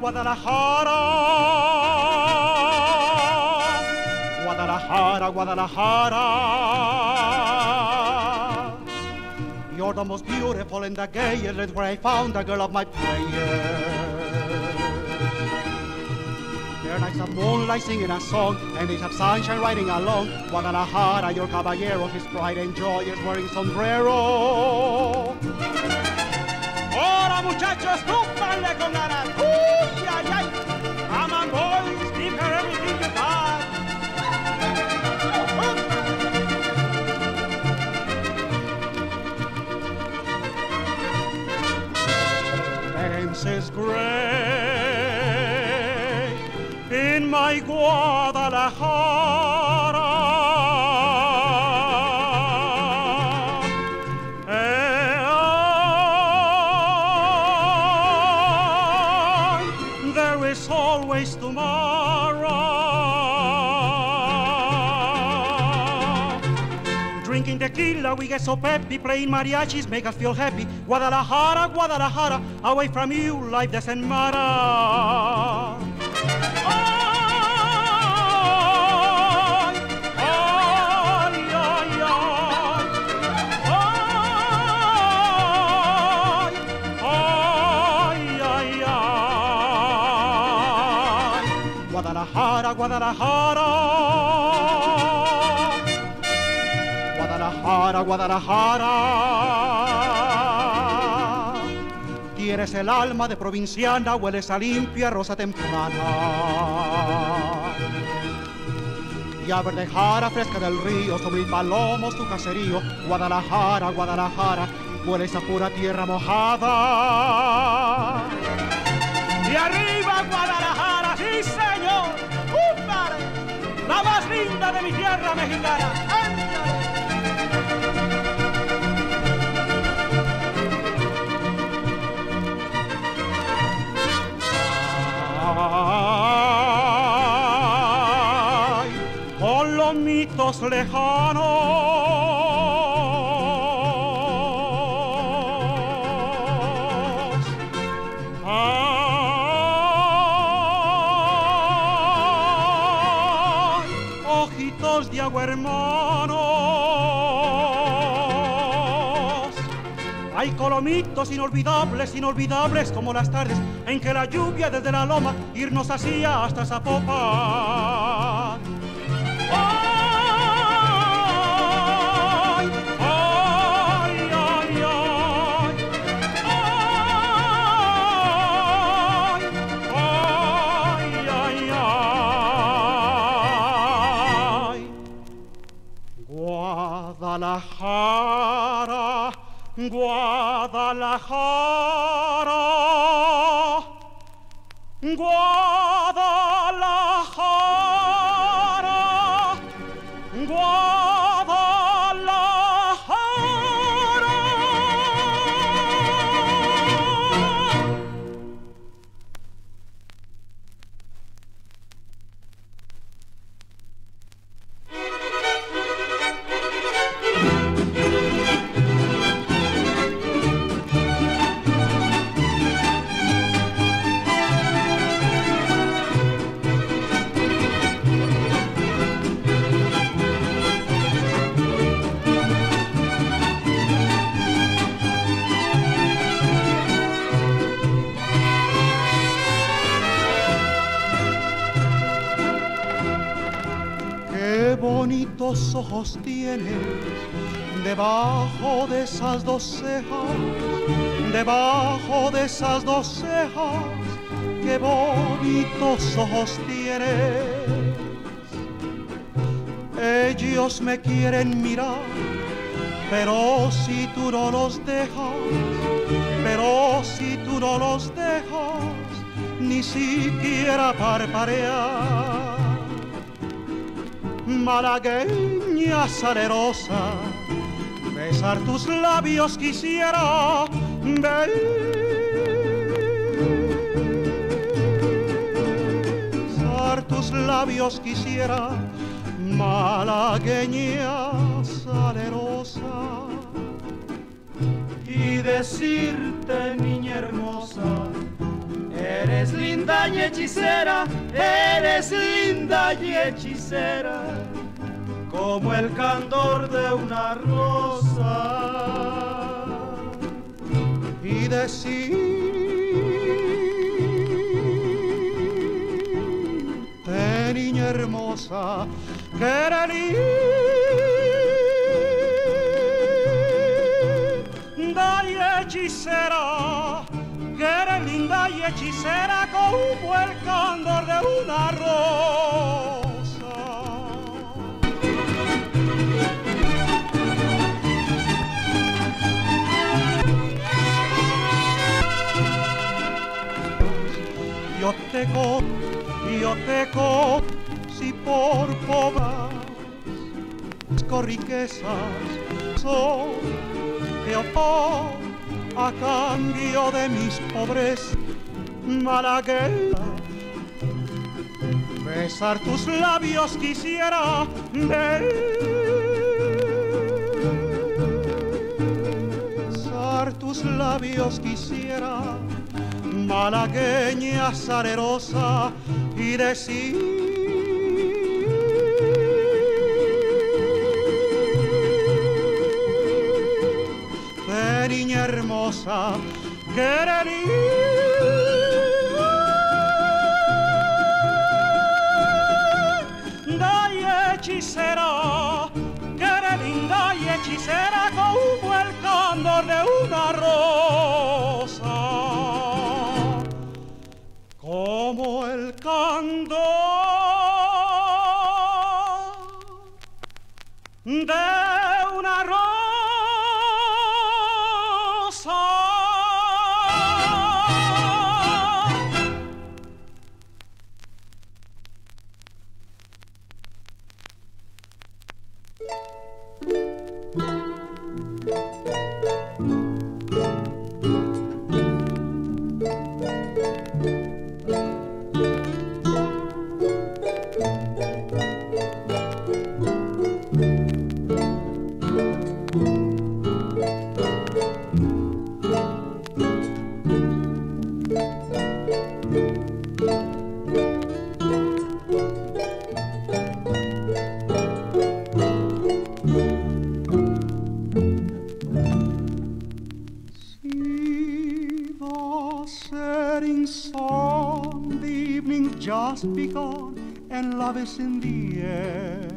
Guadalajara, Guadalajara, Guadalajara. You're the most beautiful and the gayest, that's where I found the girl of my prayers. There are nights of moonlight singing a song, and days of sunshine riding along. Guadalajara, your caballero, his pride and joy is wearing sombrero. Ahora muchachos, túpanle con ganas. Uy, ay, ay. Come on, boys, give her everything you got. Fences gray in my Guadalajara. Always tomorrow. Drinking tequila, we get so peppy. Playing mariachis make us feel happy. Guadalajara, Guadalajara, away from you, life doesn't matter. Guadalajara, Guadalajara, Guadalajara, Guadalajara. Tienes el alma de provinciana, hueles a limpia rosa temprana. Y a verdejara fresca del río, sobre el palomos tu caserío. Guadalajara, Guadalajara, hueles a pura tierra mojada. Y arriba, Guadalajara, sí señor, la más linda de mi tierra mexicana. Ay, con los mitos lejanos. De agua hermanos, hay colomitos inolvidables, inolvidables como las tardes en que la lluvia desde la loma irnos hacía hasta Zapopan. Ay, ay, ay, ay, ay, ay, ay. Guadalajara, Guadalajara, Guadalajara, Guadalajara. Bonitos ojos tienes debajo de esas dos cejas, debajo de esas dos cejas, qué bonitos ojos tienes. Ellos me quieren mirar, pero si tú no los dejas, pero si tú no los dejas, ni siquiera parpadear. Malagueña salerosa, besar tus labios quisiera, besar tus labios quisiera, malagueña salerosa, y decirte, niña hermosa, Eres linda y hechicera, eres linda y hechicera, como el candor de una rosa. Y decirte, niña hermosa, que eres linda y hechicera, que eres linda y hechicera como el candor de una rosa. Yo te co, si por pobres riquezas soy, te ofrezco a cambio de mis pobres malagueñas. Besar tus labios quisiera, besar tus labios quisiera, malagueña salerosa, y decir: niña hermosa, que eres linda y hechicera, que eres linda y hechicera como el candor de una rosa, como el candor de una rosa. Just begun and love is in the air.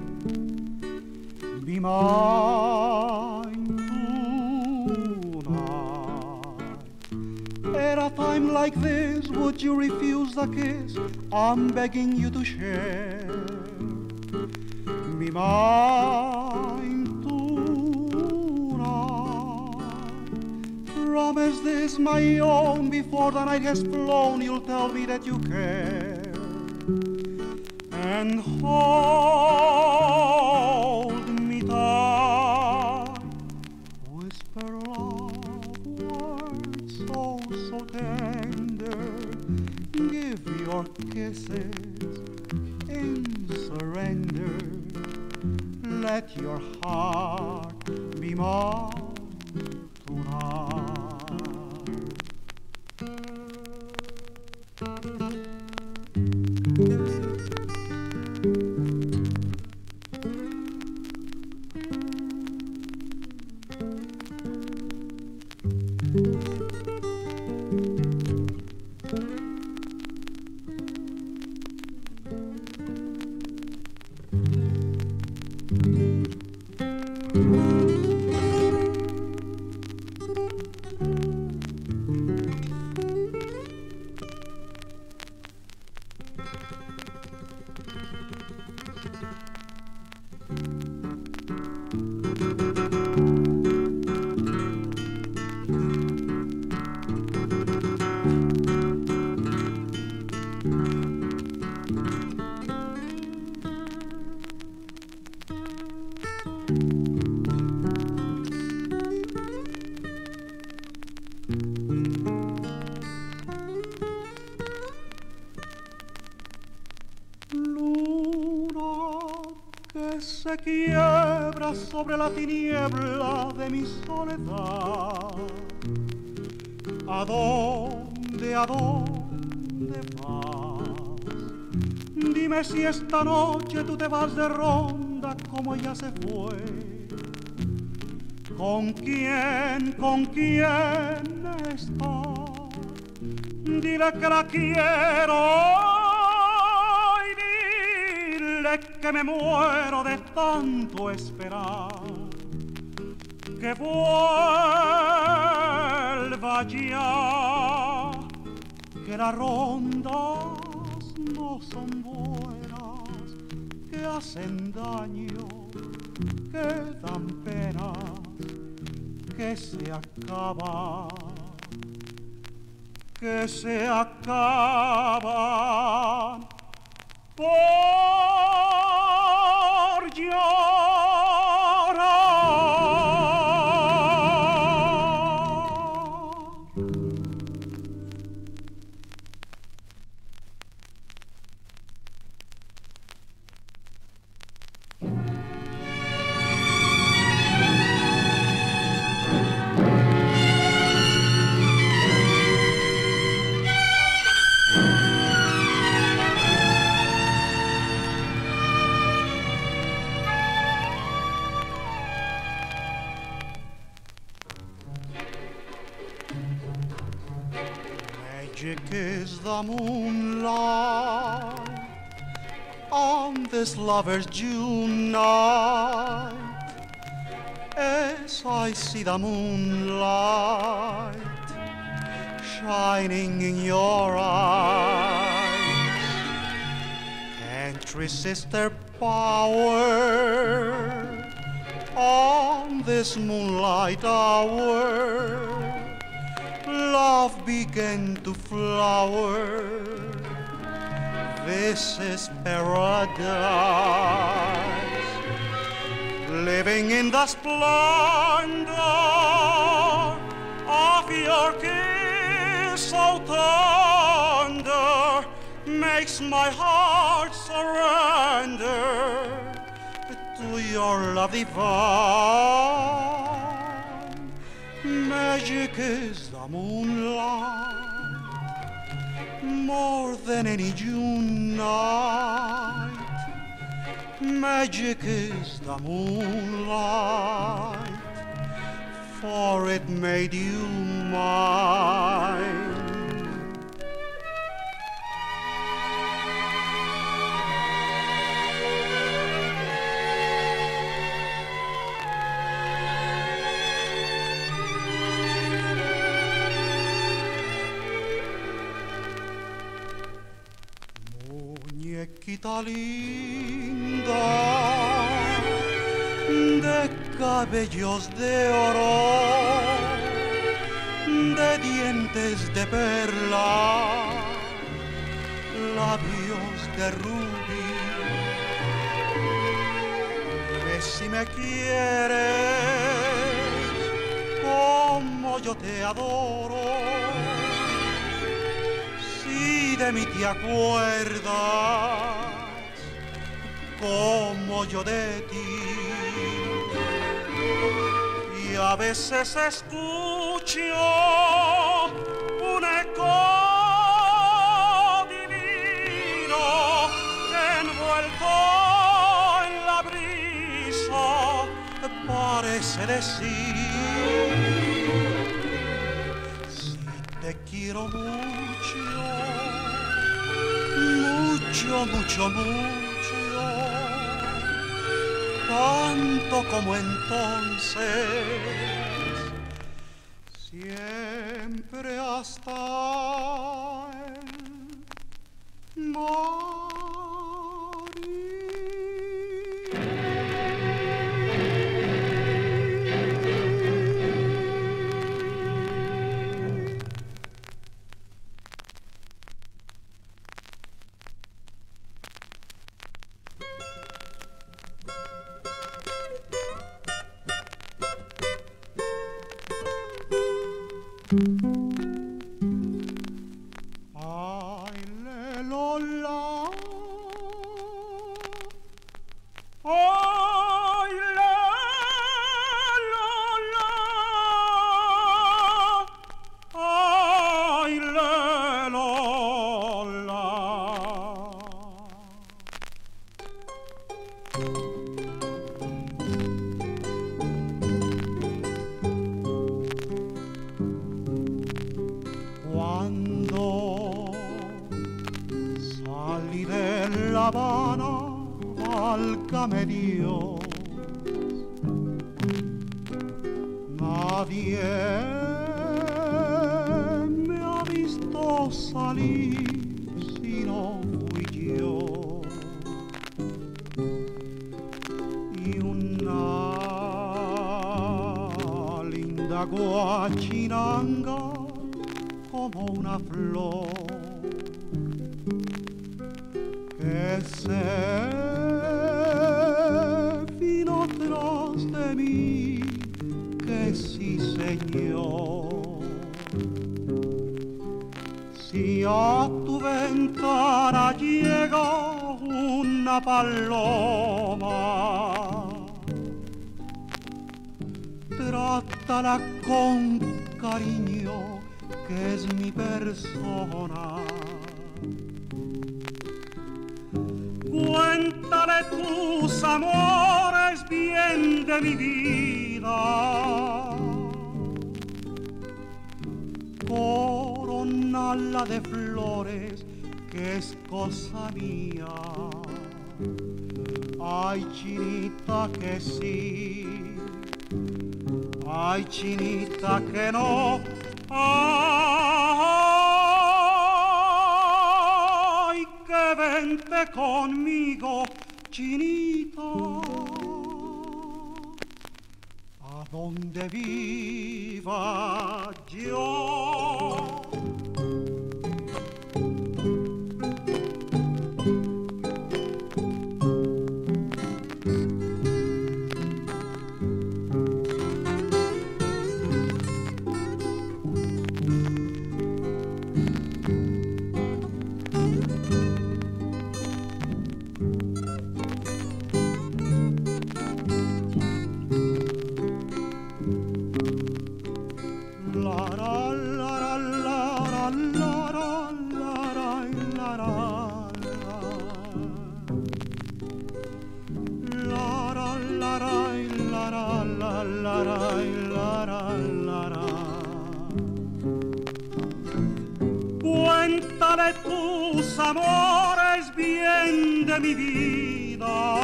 Be mine tonight. At a time like this, would you refuse the kiss I'm begging you to share? Be mine tonight. Promise this, my own, before the night has flown. You'll tell me that you care. And hold me tight, whisper love words so, so tender. Give your kisses in surrender. Let your heart be mine tonight. Se quiebra sobre la tiniebla de mi soledad. ¿A dónde Dime si esta noche tú te vas de ronda como ella se fue. ¿Con quién está? Dile que la quiero y dile que me muero de tanto esperar. Que vuelva ya, que las rondas no son buenas, que hacen daño, que dan penas, que se acaban por llorar. Magic is the moonlight on this lover's June night. As I see the moonlight shining in your eyes, can't resist their power on this moonlight hour. Love began to flower. This is paradise, living in the splendor of your kiss so tender, makes my heart surrender to your love divine. Magic is the moonlight, more than any June night. Magic is the moonlight, for it made you mine. Muñequita linda, de cabellos de oro, de dientes de perla, labios de rubí, que si me quieres como yo te adoro, si de mí te acuerdas como yo de ti, y a veces escucho un eco divino envuelto en la brisa, parece decir: si te quiero mucho, mucho, mucho, mucho, tanto como entonces, siempre hasta el ay, le, lo, la. Ay, le, lo, la. Ay, le, lo, la. Cuando salí de La Habana, válgame Dios, nadie me ha visto salir si no fui yo. Y una linda guachinanga como una flor que se vino tras de mí, que sí señor. Si a tu ventana llega una paloma, trátala con cariño, que es mi persona. Cuéntale tus amores bien de mi vida, coronala de flores, que es cosa mía. Ay, chinita, que sí, ay, chinita, que no. Ay, que vente conmigo, chinita, a donde viva yo. Cuéntale tus amores bien de mi vida,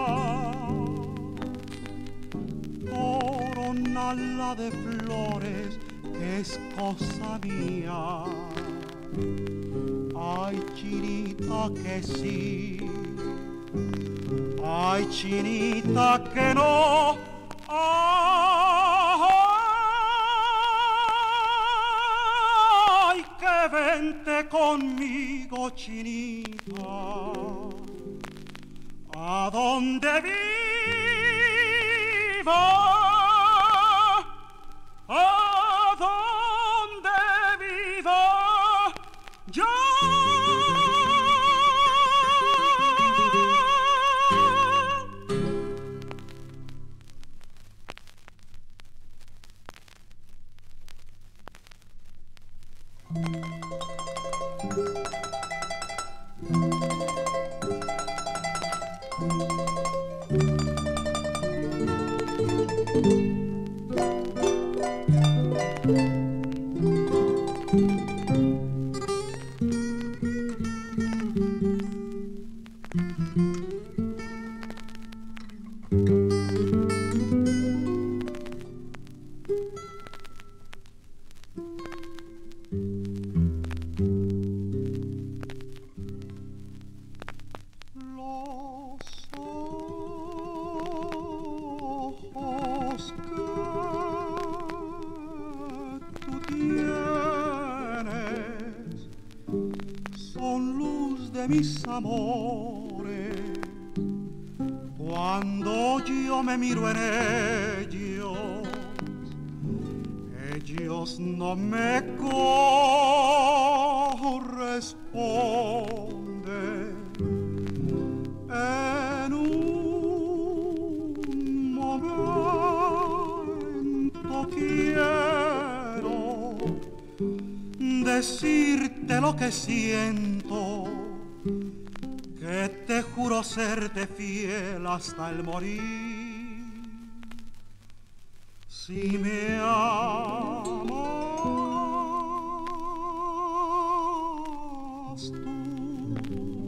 coronala de flores, que es cosa mía. Ay, chinita, que sí, ay, chinita, que no. Ay, que vente conmigo, chinita, a donde viva, a donde viva yo. Mis amores, cuando yo me miro en ellos no me corresponden. En un momento quiero decirte lo que siento, que te te juro serte fiel hasta el morir. Si me amas tú,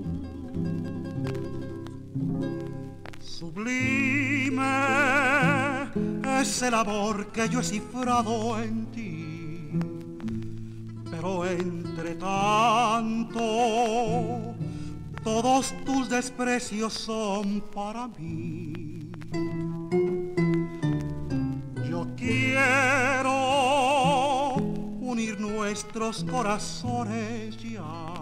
sublime es el amor que yo he cifrado en ti, pero entre tanto todos tus desprecios son para mí. Yo quiero unir nuestros corazones ya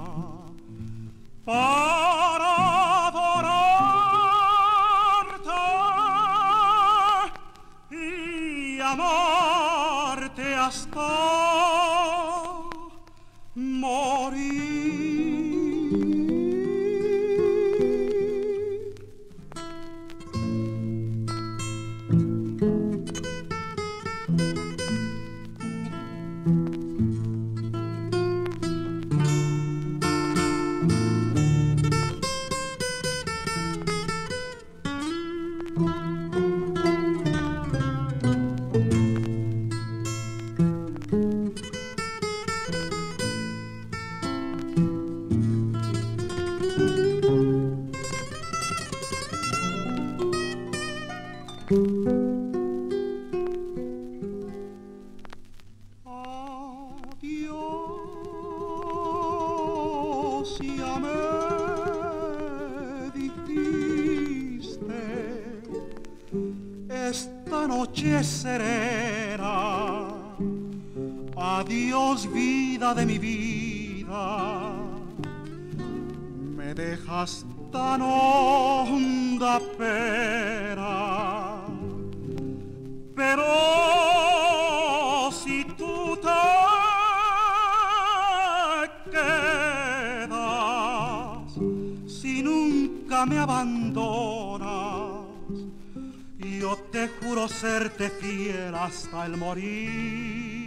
para adorarte y amarte hasta morir. Adiós, ya me dijiste, esta noche serena. Adiós, vida de mi vida, me dejas tan honda pena. Pero si tú te quedas, si nunca me abandonas, yo te juro serte fiel hasta el morir.